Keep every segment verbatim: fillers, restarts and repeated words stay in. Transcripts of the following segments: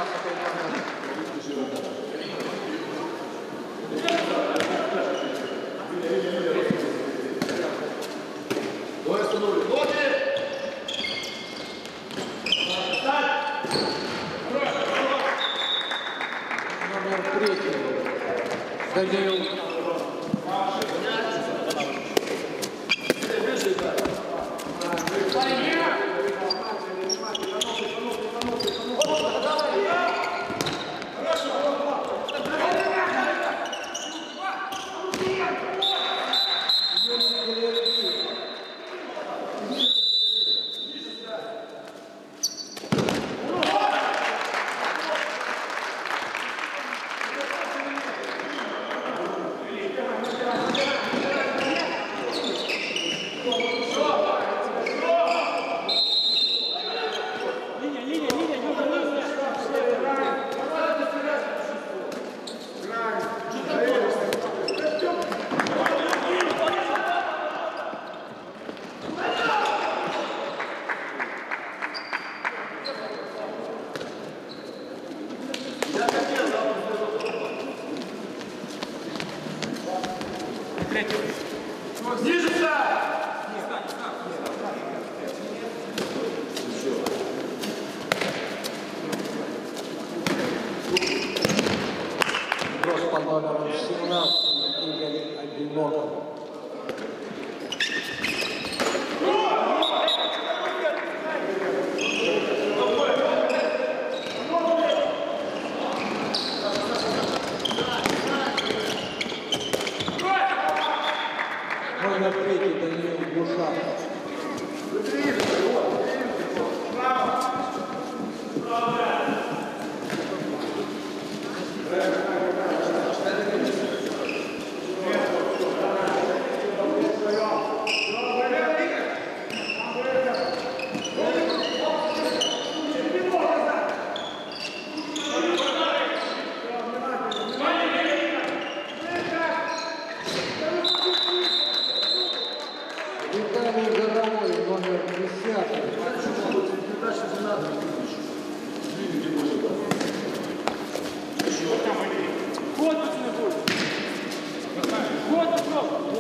раз опять номер. Двое остановили. Ноги! Номер третий. Даниил. Под номером семнадцать Игорь Одиноков. Номер третий Даниил Гушанов. Виталий Горовой, номер десятый. Вот он будет. Вот он.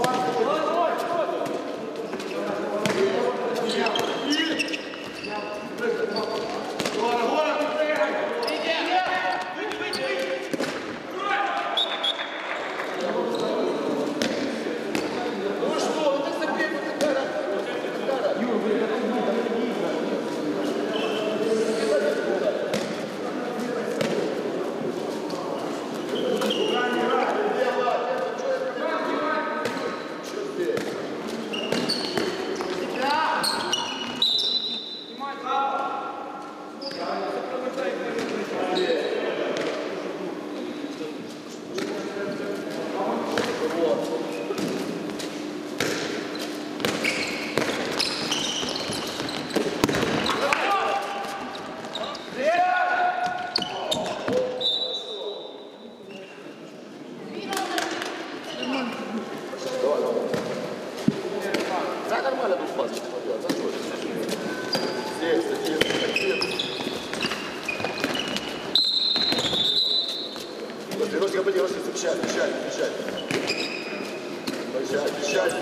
Нормально тут пас. Здесь, здесь, здесь. Пирожка, пирожка, печать, печать, печать. Печать, печать.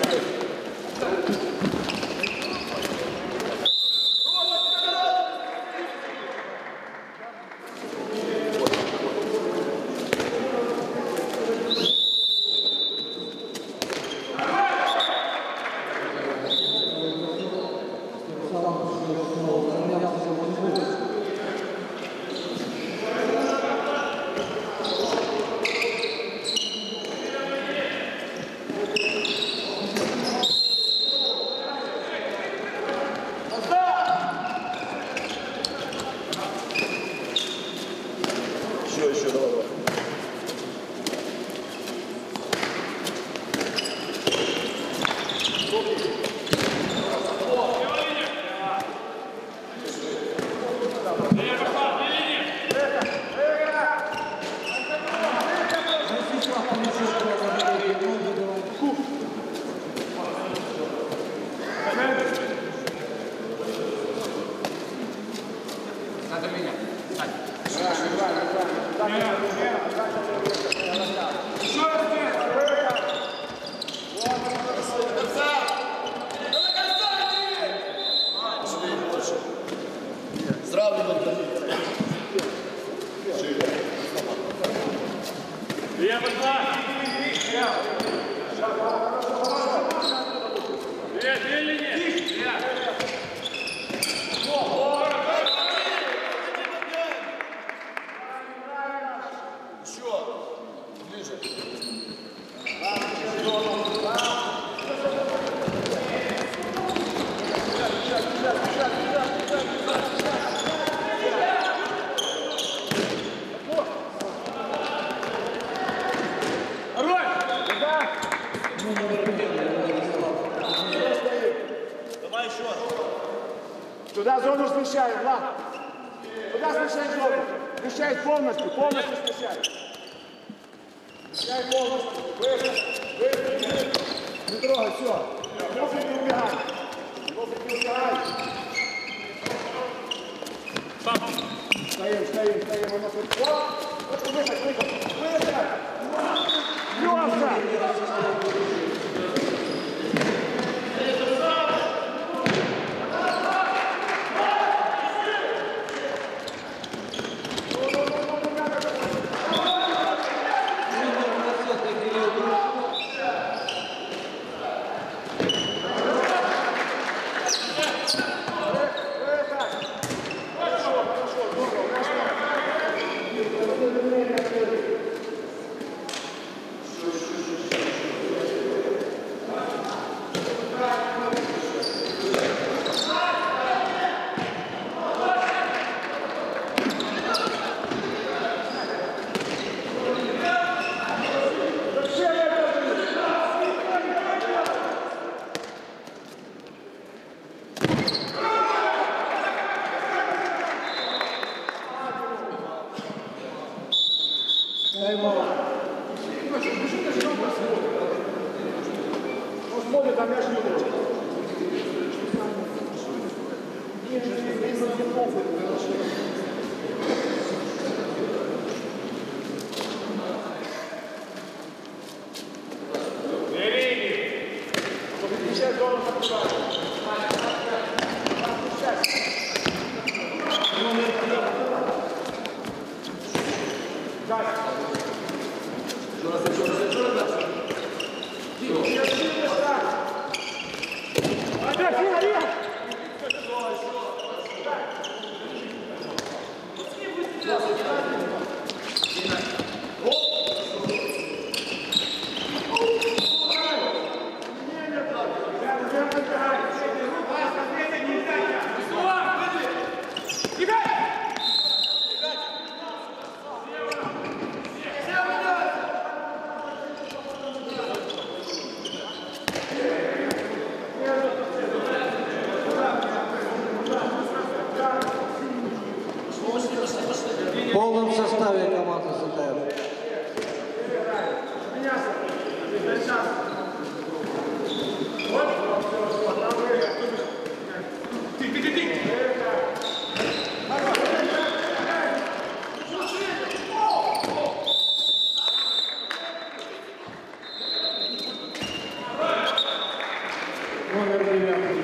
Еще, еще, давай, давай. Надо менять. Здравий день. Я пошла. Привет, или нет? Еще. Ближе. Давай еще. Туда зону смещай, Влад. Туда смещай зону. Смещай полностью, полностью смещай. Смещай полностью. Выход, выход, выход. Не трогай, все. Воздух не убегай. Воздух не убегай. Стоим, стоим, стоим. Он нас вот. Вот, выход, выход. Выход. Лёша! Смотрит, а мяч не лучше. Сейчас должен закрывать. В полном составе команда ЗТФ. Номер девятый.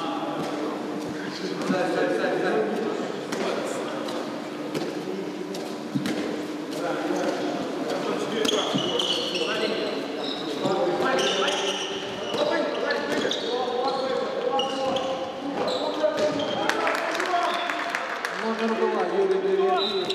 Номер два Юрий Деревьев.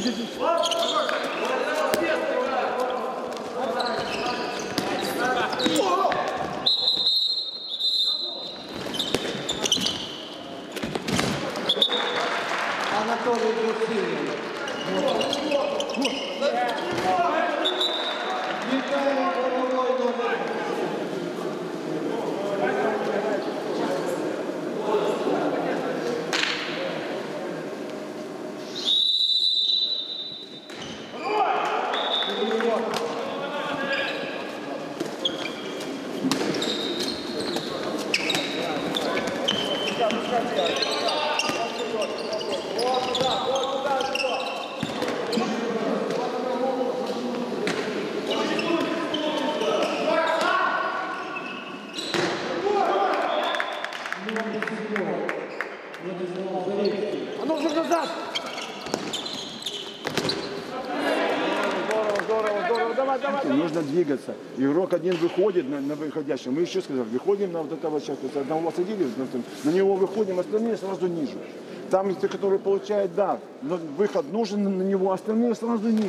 Анатолій Гусинов. Вітаю головою номер. А ну уже назад! Здорово, здорово, здорово, давай, давай. Нужно двигаться. Игрок один выходит на, на выходящего. Мы еще сказали, выходим на вот этого человека. То есть одного садили, на него выходим, остальные сразу ниже. Там те, которые получают, да, но выход нужен на него, остальные сразу ниже.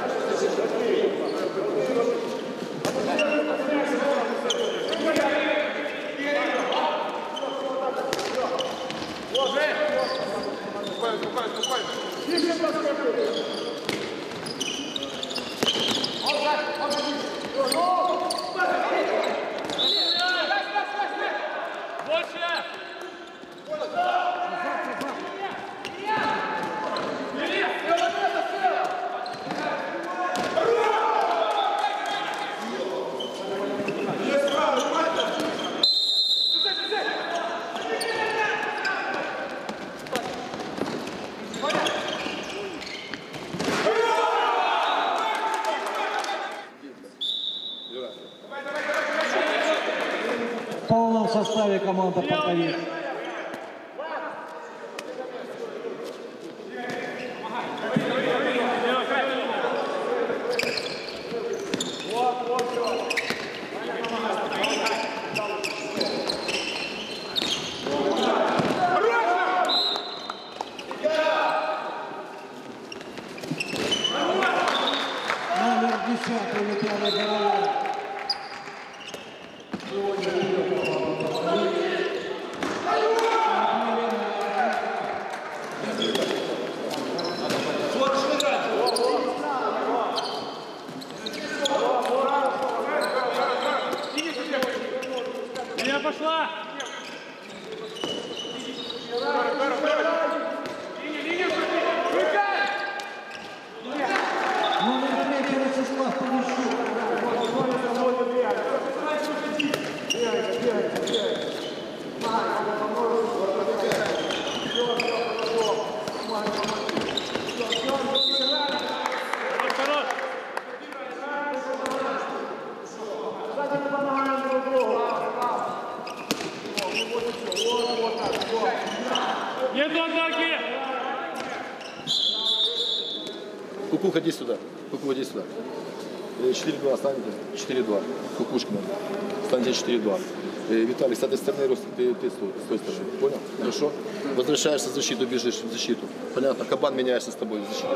В полном составе команда «Полковик». Номер десятый Виталий Горовой. Линия пошла! Номер третий Вячеслав Полищук. Нет атаки! Куку, ходи сюда. Куку, ходи сюда. четыре-два, станьте. четыре-два. Кукушкина. Станьте четыре-два. Виталий, с этой стороны, Ростик, ты, ты с той, с той стороны. Понял? Хорошо? Возвращаешься в защиту, бежишь в защиту. Понятно? Кабан меняешься с тобой в защиту.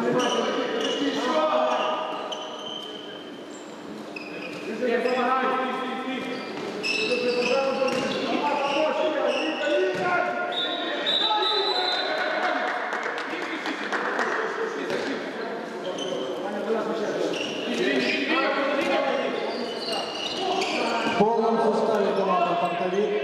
В полном составе команда «Фронтовик».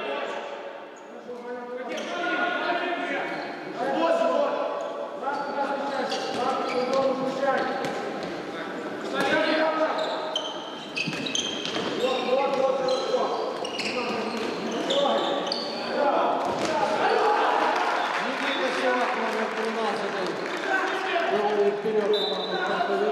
Никита Севак, номер тринадцать, выводит вперед команду «Фронтовик».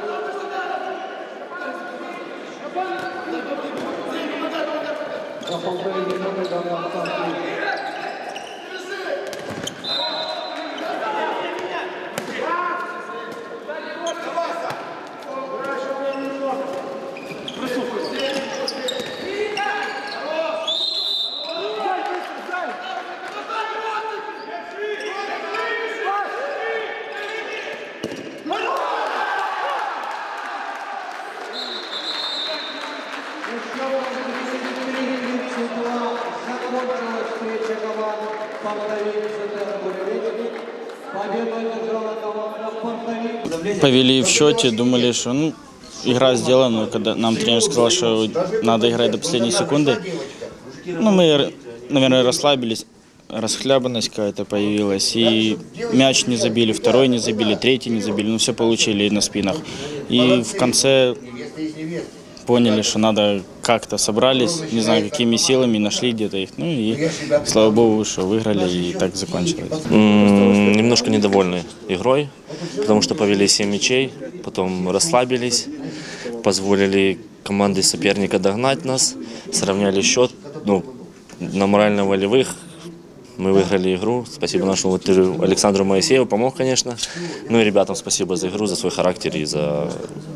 За полторы минуты до конца. Закончилась встреча команд «Фронтовик» ЗТ Буревестник. Победу одержала команда «Фронтовик». Повели в счете, думали, что ну, игра сделана, но когда нам тренер сказал, что надо играть до последней секунды, ну, мы, наверное, расслабились, расхлябанность какая-то появилась, и мяч не забили, второй не забили, третий не забили, ну, все получили на спинах. И в конце поняли, что надо как-то собрались, не знаю, какими силами, нашли где-то их, ну и слава богу, что выиграли и так закончилось. М-м, немножко недовольны игрой, потому что повели семь мячей, потом расслабились, позволили команде соперника догнать нас, сравняли счет, ну, на морально-волевых мы выиграли игру. Спасибо нашему Александру Моисееву, помог, конечно. Ну и ребятам спасибо за игру, за свой характер и за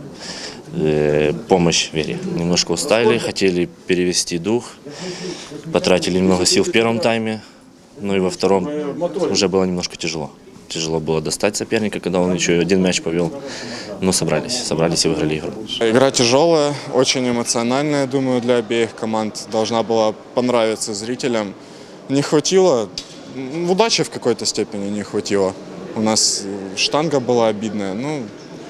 э, помощь Вере. Немножко устали, хотели перевести дух, потратили немного сил в первом тайме, ну и во втором уже было немножко тяжело. Тяжело было достать соперника, когда он еще один мяч повел, но собрались, собрались и выиграли игру. Игра тяжелая, очень эмоциональная, думаю, для обеих команд. Должна была понравиться зрителям. Не хватило, удачи в какой-то степени не хватило. У нас штанга была обидная. Ну,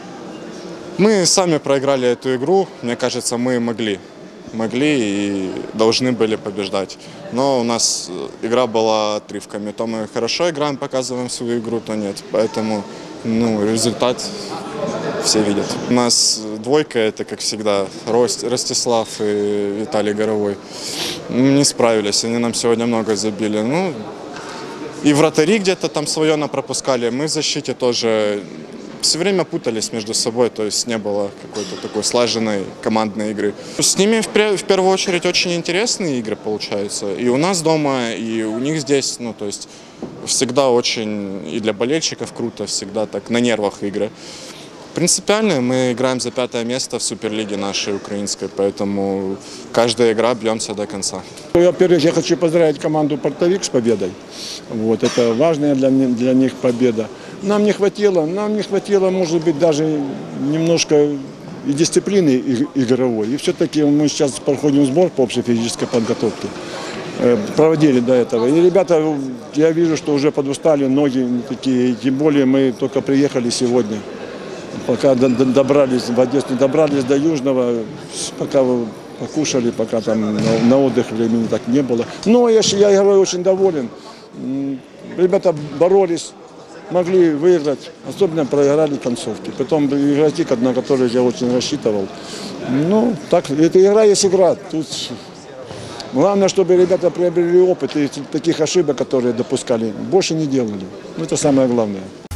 мы сами проиграли эту игру, мне кажется, мы могли. Могли и должны были побеждать. Но у нас игра была отрывками. То мы хорошо играем, показываем свою игру, то нет. Поэтому ну, результат все видят. У нас двойка, это, как всегда, Ростислав и Виталий Горовой. Не справились, они нам сегодня много забили. Ну, и вратари где-то там свое напропускали. Мы в защите тоже все время путались между собой, то есть не было какой-то такой слаженной командной игры. С ними в первую очередь очень интересные игры получаются. И у нас дома, и у них здесь, ну, то есть всегда очень, и для болельщиков круто, всегда так на нервах игры. Принципиально мы играем за пятое место в Суперлиге нашей украинской, поэтому каждая игра бьемся до конца. Во-первых, я хочу поздравить команду «Фронтовик» с победой. Вот, это важная для, для них победа. Нам не хватило, нам не хватило, может быть, даже немножко и дисциплины игровой. И все-таки мы сейчас проходим сбор по общей физической подготовке. Проводили до этого. И ребята, я вижу, что уже подустали, ноги такие, тем более мы только приехали сегодня. Пока добрались в Одессу, добрались до Южного, пока покушали, пока там на, на отдых времени так не было. Но я, я игрой очень доволен. Ребята боролись, могли выиграть, особенно проиграли концовки. Потом игроки, на которые я очень рассчитывал. Ну, так, эта игра есть игра. Тут главное, чтобы ребята приобрели опыт и таких ошибок, которые допускали, больше не делали. Это самое главное.